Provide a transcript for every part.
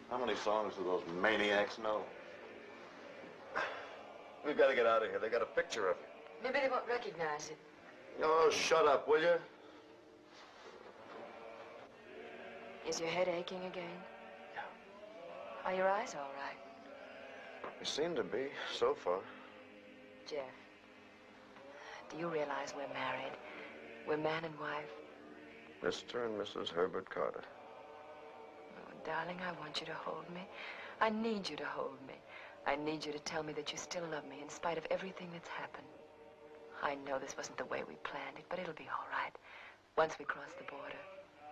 How many songs do those maniacs know? We've got to get out of here. They got a picture of you. Maybe they won't recognize it. Oh, shut up, will you? Is your head aching again? Yeah. Are your eyes all right? They seem to be, so far. Jeff, do you realize we're married? We're man and wife. Mr. and Mrs. Herbert Carter. Oh, darling, I want you to hold me. I need you to hold me. I need you to tell me that you still love me in spite of everything that's happened. I know this wasn't the way we planned it, but it'll be all right once we cross the border.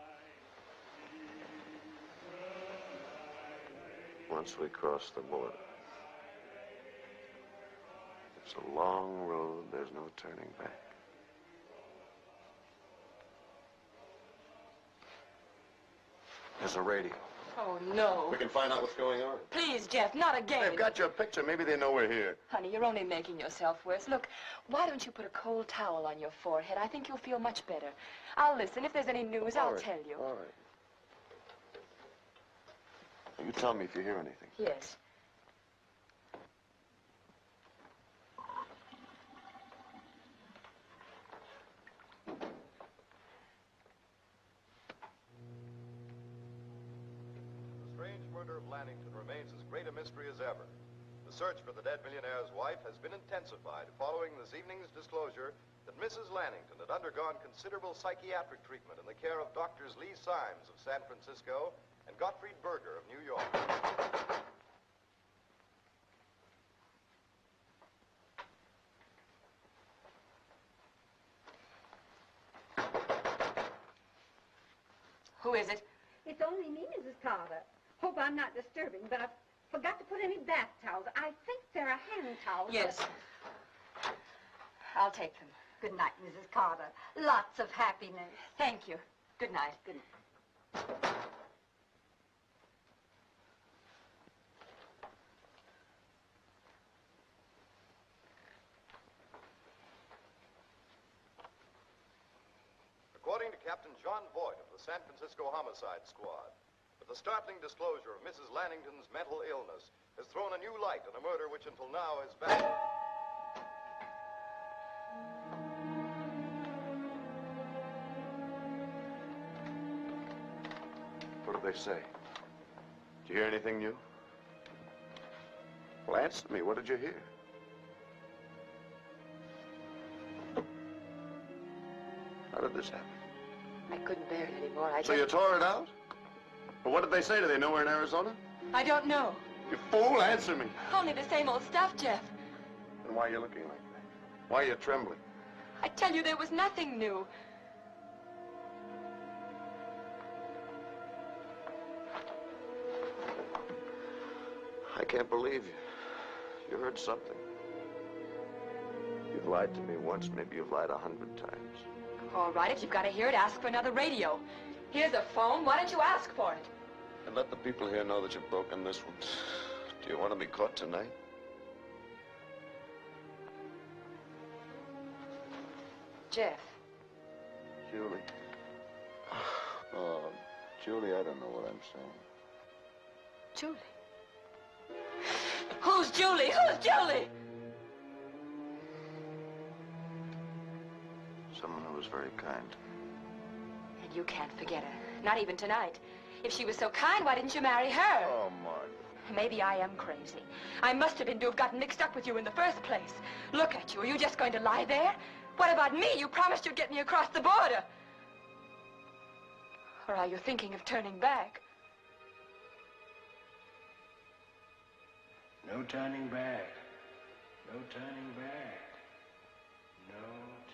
Once we cross the border. It's a long road. There's no turning back. There's a radio. Oh, no. We can find out what's going on. Please, Jeff, not again. They've got your picture. Maybe they know we're here. Honey, you're only making yourself worse. Look, why don't you put a cold towel on your forehead? I think you'll feel much better. I'll listen. If there's any news, I'll tell you. All right. You tell me if you hear anything. Yes. The strange murder of Lannington remains as great a mystery as ever. The search for the dead millionaire's wife has been intensified following this evening's disclosure that Mrs. Lannington had undergone considerable psychiatric treatment in the care of Doctors Lee Symes of San Francisco and Gottfried Berger of New York. Who is it? It's only me, Mrs. Carter. Hope I'm not disturbing, but I forgot to put any bath towels. I think there are hand towels. Yes. I'll take them. Good night, Mrs. Carter. Lots of happiness. Thank you. Good night. Good night. According to Captain John Voight of the San Francisco Homicide Squad, the startling disclosure of Mrs. Lannington's mental illness has thrown a new light on a murder which until now has baffled. What did they say? Did you hear anything new? Well, answer me. What did you hear? How did this happen? I couldn't bear it anymore. So you tore it out? Well, what did they say? Do they know we're in Arizona? I don't know. You fool, answer me. Only the same old stuff, Jeff. Then why are you looking like that? Why are you trembling? I tell you, there was nothing new. I can't believe you. You heard something. You've lied to me once, maybe you've lied 100 times. All right, if you've got to hear it, ask for another radio. Here's a phone. Why don't you ask for it? And let the people here know that you've broken this one. Do you want to be caught tonight? Jeff. Julie. Oh, Julie, I don't know what I'm saying. Julie. Who's Julie? Who's Julie? Someone who was very kind. And you can't forget her. Not even tonight. If she was so kind, why didn't you marry her? Oh, Mark. Maybe I am crazy. I must have been to have gotten mixed up with you in the first place. Look at you. Are you just going to lie there? What about me? You promised you'd get me across the border. Or are you thinking of turning back? No turning back. No turning back. No